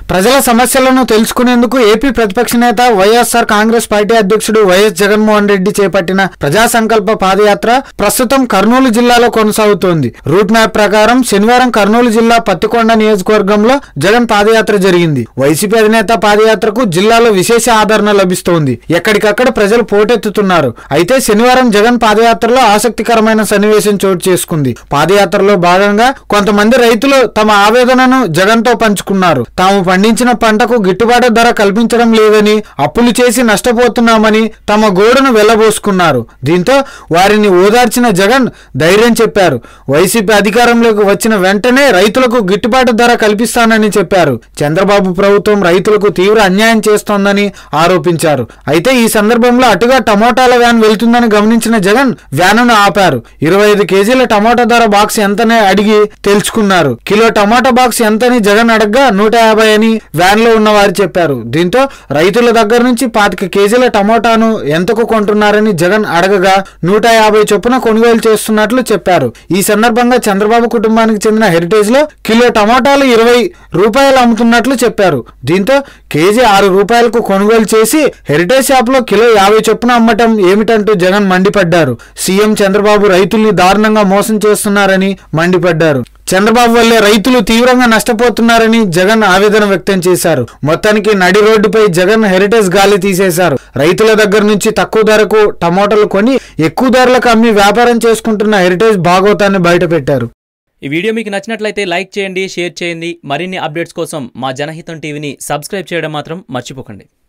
ప్రజల సమస్యలను తెలుసుకునేందుకు ఏపీ ప్రతిపక్ష నేత వైఎస్ఆర్ కాంగ్రెస్ పార్టీ అధ్యక్షుడు వైఎస్ జగన్మోహన్ రెడ్డి చేపట్టిన ప్రజా సంకల్ప పాదయాత్ర ప్రస్తుతం కర్నూలు జిల్లాలో కొనసాగుతోంది. రూట్ మ్యాప్ ప్రకారం శనివారం కర్నూలు జిల్లా పత్తికొండ నియోజకవర్గంలో జగన్ పాదయాత్ర జరిగింది. వైసీపీ అధినేత పాదయాత్రకు జిల్లాలో విశేష ఆదరణ లభిస్తోంది. ఎక్కడికక్కడ ప్రజలు పోటెత్తుతున్నారు. అయితే శనివారం జగన్ పాదయాత్రలో ఆసక్తికరమైన సన్నివేశం చోటు చేసుకుంది. పాదయాత్రలో భాగంగా కొంతమంది రైతులు తమ ఆవేదనను జగన్ తో పంచుకున్నారు. తాము పండించిన పంటకు గిట్టుబాటు ధర కల్పించడం లేదని, అప్పులు చేసి నష్టపోతున్నామని తమ గోడును వెళ్లబోసుకున్నారు. దీంతో వారిని ఓదార్చిన జగన్ ధైర్యం చెప్పారు. వైసీపీ అధికారంలోకి వచ్చిన వెంటనే రైతులకు గిట్టుబాటు ధర కల్పిస్తానని చెప్పారు. చంద్రబాబు ప్రభుత్వం రైతులకు తీవ్ర అన్యాయం చేస్తోందని ఆరోపించారు. అయితే ఈ సందర్భంలో అటుగా టమోటాల వ్యాన్ వెళ్తుందని గమనించిన జగన్ వ్యానును ఆపారు. 25 కేజీల టమోటా ధర బాక్స్ ఎంతనే అడిగి తెలుసుకున్నారు. కిలో టమోటా బాక్స్ ఎంతని జగన్ అడగ్గా 150 అని వ్యాన్ లో ఉన్న వారు చెప్పారు. దీంతో రైతుల దగ్గర నుంచి 25 కేజీల టమోటాను ఎంతకు కొంటున్నారని జగన్ అడగగా 150 చొప్పున కొనుగోలు చేస్తున్నట్లు చెప్పారు. ఈ సందర్భంగా చంద్రబాబు కుటుంబానికి చెందిన హెరిటేజ్ లో కిలో టమోటాలు 20 రూపాయలు అమ్ముతున్నట్లు చెప్పారు. దీంతో కేజీ 6 రూపాయలకు కొనుగోలు చేసి హెరిటేజ్ షాప్ లో కిలో 50 చొప్పున అమ్మటం ఏమిటంటూ జగన్ మండిపడ్డారు. సీఎం చంద్రబాబు రైతుల్ని దారుణంగా మోసం చేస్తున్నారని మండిపడ్డారు. చంద్రబాబు వల్లే రైతులు తీవ్రంగా నష్టపోతున్నారని జగన్ ఆవేదన వ్యక్తం చేశారు. మొత్తానికి నడి రోడ్డుపై జగన్ హెరిటేజ్ గాలి తీసేశారు. రైతుల దగ్గర నుంచి తక్కువ ధరకు టమోటాలు కొని ఎక్కువ ధరలకు అమ్మి వ్యాపారం చేసుకుంటున్న హెరిటేజ్ భాగవతాన్ని బయటపెట్టారు. ఈ వీడియో మీకు నచ్చినట్లయితే లైక్ చేయండి, షేర్ చేయండి. మరిన్ని అప్డేట్స్ కోసం మా జనహితం టీవీని సబ్స్క్రైబ్ చేయడం మాత్రం మర్చిపోకండి.